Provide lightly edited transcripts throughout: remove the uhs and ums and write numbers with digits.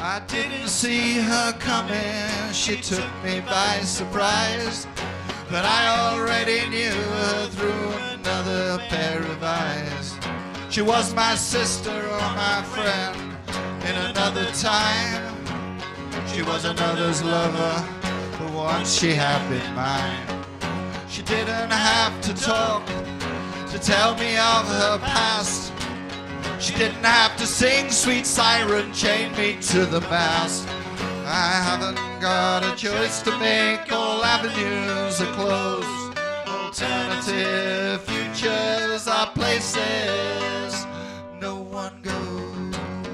I didn't see her coming, she took me by surprise. But I already knew her through another pair of eyes. She was my sister or my friend in another time. She was another's lover, but once she had been mine. She didn't have to talk to tell me of her past. She didn't have to sing Sweet Siren, chain me to the mast. I haven't got a choice to make, all avenues are closed. Alternative futures are places no one goes.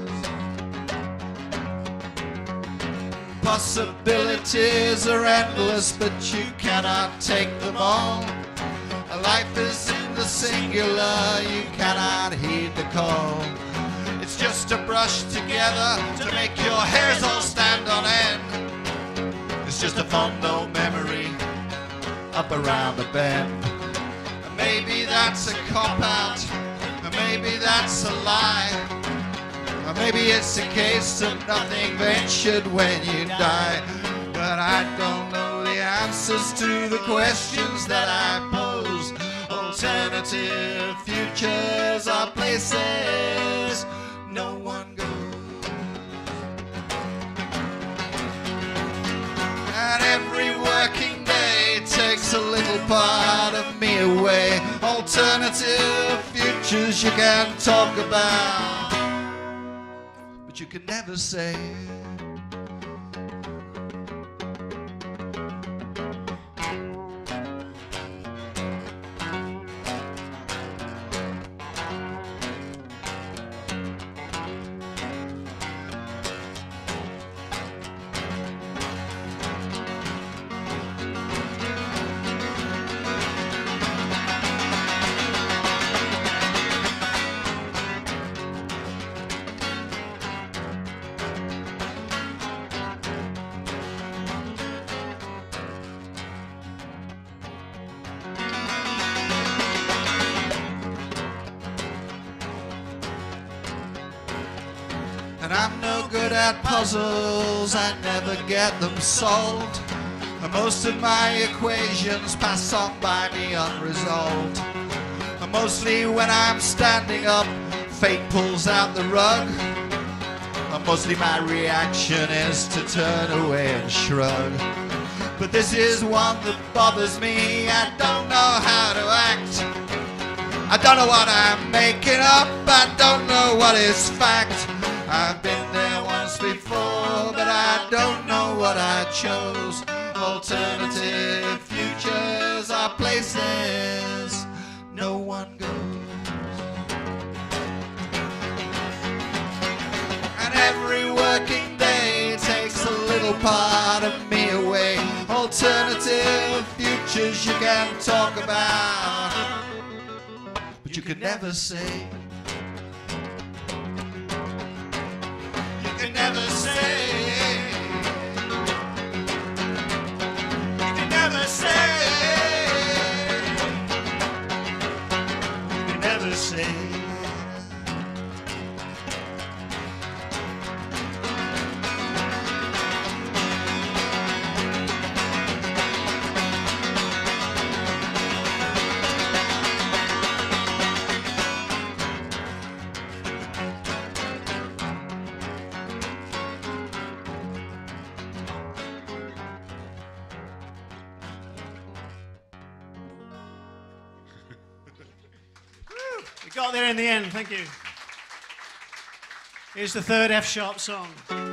Possibilities are endless, but you cannot take them all. Life is in the singular, you cannot heed the call. It's just a brush together to make your hairs all stand on end. It's just a fond old memory up around the bend. And maybe that's a cop-out, and maybe that's a lie. Or maybe it's a case of nothing ventured when you die. But I don't know the answers to the questions that I pose. Alternative futures are places no one goes. And every working day takes a little part of me away. Alternative futures you can talk about, but you can never say. And I'm no good at puzzles, I never get them solved. And most of my equations pass on by me unresolved. And mostly when I'm standing up, fate pulls out the rug. And mostly my reaction is to turn away and shrug. But this is one that bothers me, I don't know how to act. I don't know what I'm making up, I don't know what is fact. I've been there once before, but I don't know what I chose. Alternative futures are places no one goes. And every working day takes a little part of me away. Alternative futures you can talk about, but you can never say. You can never say. You can never say. You can never say. We got there in the end, thank you. Here's the third F-sharp song.